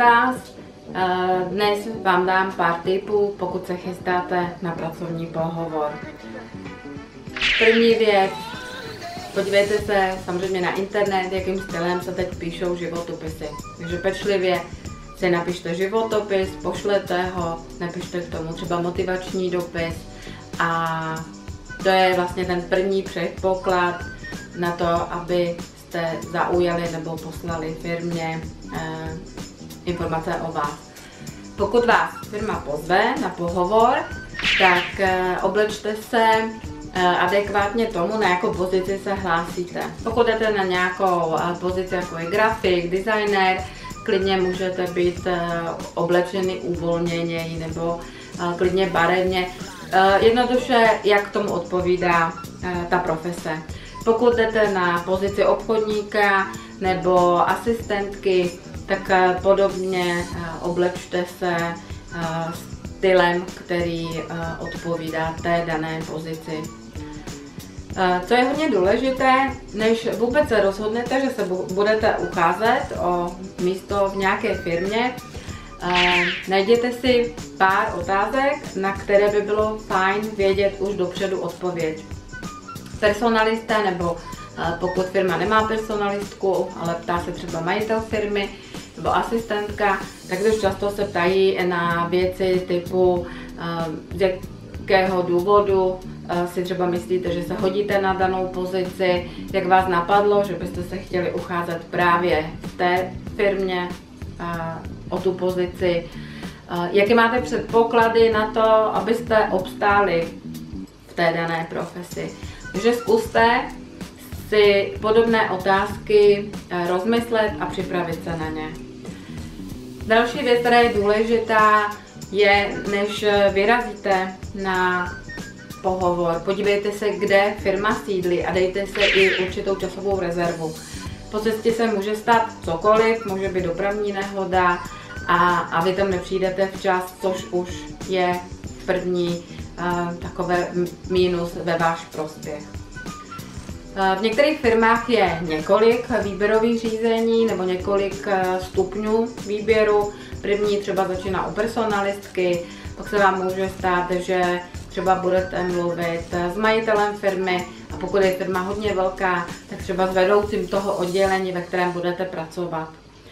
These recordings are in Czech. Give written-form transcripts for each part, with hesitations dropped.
vás. Dnes vám dám pár tipů, pokud se chystáte na pracovní pohovor. První věc, podívejte se samozřejmě na internet, jakým stylem se teď píšou životopisy. Takže pečlivě si napište životopis, pošlete ho, napište k tomu třeba motivační dopis a to je vlastně ten první předpoklad na to, abyste zaujali nebo poslali firmě informace o vás. Pokud vás firma pozve na pohovor, tak oblečte se adekvátně tomu, na jakou pozici se hlásíte. Pokud jdete na nějakou pozici, jako je grafik, designer, klidně můžete být oblečený uvolněněji nebo klidně barevně. Jednoduše, jak tomu odpovídá ta profese. Pokud jdete na pozici obchodníka nebo asistentky, tak podobně oblečte se stylem, který odpovídá té dané pozici. Co je hodně důležité, než vůbec se rozhodnete, že se budete ucházet o místo v nějaké firmě, najděte si pár otázek, na které by bylo fajn vědět už dopředu odpověď. Personalista, nebo pokud firma nemá personalistku, ale ptá se třeba majitel firmy nebo asistentka, tak dost často se ptají na věci typu z jakého důvodu si třeba myslíte, že se hodíte na danou pozici, jak vás napadlo, že byste se chtěli ucházet právě v té firmě o tu pozici, jaké máte předpoklady na to, abyste obstáli v té dané profesi. Takže zkuste si podobné otázky rozmyslet a připravit se na ně. Další věc, která je důležitá, je, než vyrazíte na pohovor, podívejte se, kde firma sídlí a dejte se i určitou časovou rezervu. Po cestě se může stát cokoliv, může být dopravní nehoda a vy tam nepřijdete včas, což už je první takové mínus ve váš prospěch. V některých firmách je několik výběrových řízení nebo několik stupňů výběru. První třeba začíná u personalistky, pak se vám může stát, že třeba budete mluvit s majitelem firmy a pokud je firma hodně velká, tak třeba s vedoucím toho oddělení, ve kterém budete pracovat.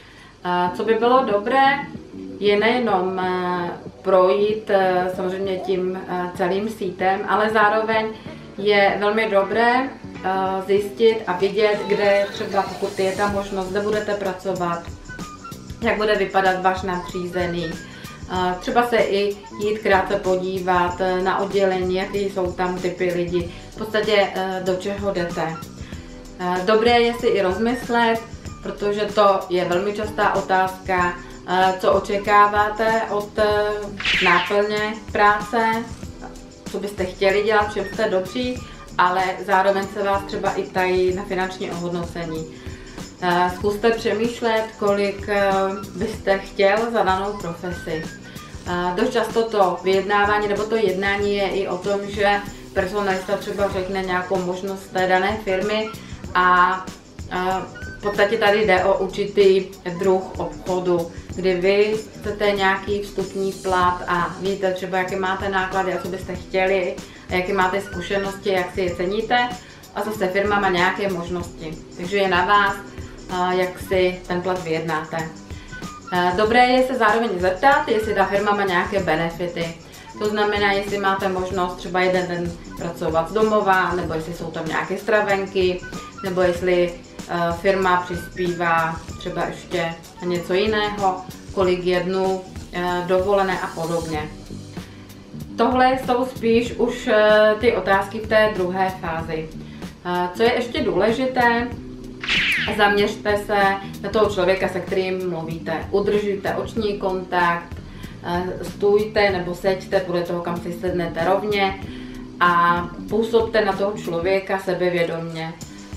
Co by bylo dobré, je nejenom projít samozřejmě tím celým sítem, ale zároveň je velmi dobré zjistit a vidět, kde třeba, pokud je ta možnost, kde budete pracovat, jak bude vypadat váš nadřízený. Třeba se i jít krátce podívat na oddělení, jaké jsou tam typy lidí, v podstatě do čeho jdete. Dobré je si i rozmyslet, protože to je velmi častá otázka, co očekáváte od náplně práce, co byste chtěli dělat, čem jste dobří, ale zároveň se vás třeba i ptají na finanční ohodnocení. Zkuste přemýšlet, kolik byste chtěl za danou profesi. Dost často to vyjednávání nebo to jednání je i o tom, že personalista třeba řekne nějakou možnost té dané firmy a v podstatě tady jde o určitý druh obchodu, kdy vy chcete nějaký vstupní plat a víte třeba, jaké máte náklady a co byste chtěli, a jaké máte zkušenosti, jak si je ceníte a zase firma má nějaké možnosti. Takže je na vás, jak si ten plat vyjednáte. Dobré je se zároveň zeptat, jestli ta firma má nějaké benefity. To znamená, jestli máte možnost třeba jeden den pracovat z domova, nebo jestli jsou tam nějaké stravenky, nebo jestli firma přispívá třeba ještě něco jiného, kolik je dnů dovolené a podobně. Tohle jsou spíš už ty otázky v té druhé fázi. Co je ještě důležité, zaměřte se na toho člověka, se kterým mluvíte. Udržujte oční kontakt, stůjte nebo seďte podle toho, kam si sednete rovně a působte na toho člověka sebevědomě.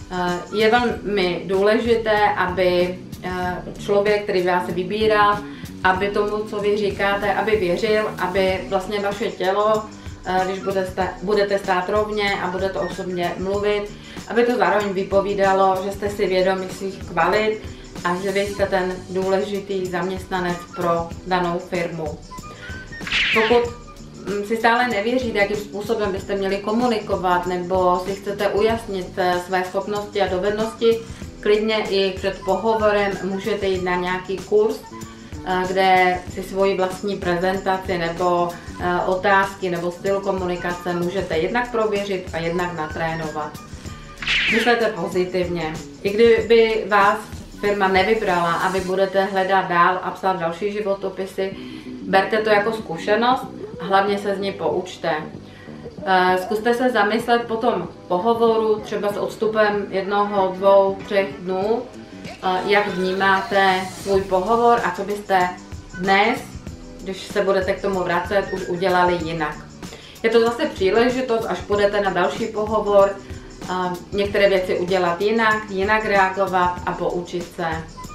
Je velmi důležité, aby člověk, který vás vybíral, aby tomu, co vy říkáte, aby věřil, aby vlastně vaše tělo, když budete stát rovně a budete osobně mluvit, aby to zároveň vypovídalo, že jste si vědomi svých kvalit, a že vy jste ten důležitý zaměstnanec pro danou firmu. Pokud si stále nevěříte, jakým způsobem byste měli komunikovat, nebo si chcete ujasnit své schopnosti a dovednosti, klidně i před pohovorem můžete jít na nějaký kurz, kde si svoji vlastní prezentaci nebo otázky nebo styl komunikace můžete jednak prověřit a jednak natrénovat. Myslete pozitivně. I kdyby vás firma nevybrala a vy budete hledat dál a psát další životopisy, berte to jako zkušenost a hlavně se z ní poučte. Zkuste se zamyslet po tom pohovoru, třeba s odstupem 1, 2, 3 dnů, jak vnímáte svůj pohovor a co byste dnes, když se budete k tomu vracet, už udělali jinak. Je to zase příležitost, až půjdete na další pohovor, některé věci udělat jinak reagovat a poučit se.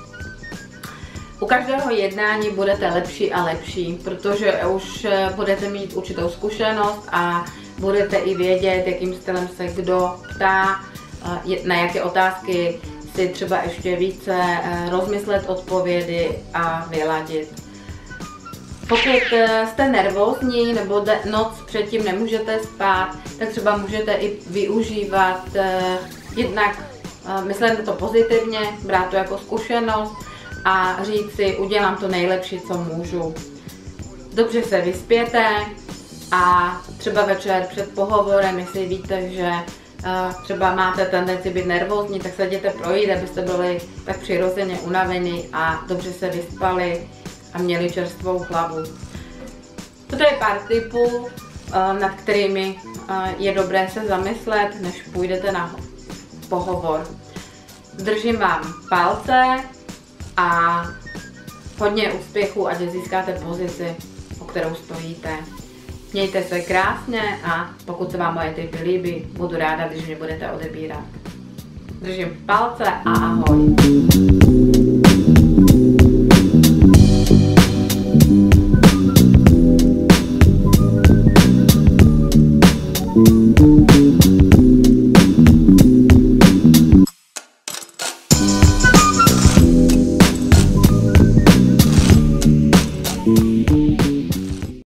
U každého jednání budete lepší a lepší, protože už budete mít určitou zkušenost a budete i vědět, jakým stylem se kdo ptá, na jaké otázky si třeba ještě více rozmyslet odpovědi a vyladit. Pokud jste nervózní nebo noc předtím nemůžete spát, tak třeba můžete i využívat jednak, myslím to pozitivně, brát to jako zkušenost a říct si, udělám to nejlepší, co můžu. Dobře se vyspěte a třeba večer před pohovorem, jestli víte, že třeba máte tendenci být nervózní, tak se jděte projít, abyste byli tak přirozeně unavení a dobře se vyspali a měli čerstvou hlavu. Toto je pár tipů, nad kterými je dobré se zamyslet, než půjdete na pohovor. Držím vám palce a hodně úspěchů, ať získáte pozici, o kterou stojíte. Mějte se krásně a pokud se vám moje tipy líbí, budu ráda, když mě budete odebírat. Držím palce a ahoj.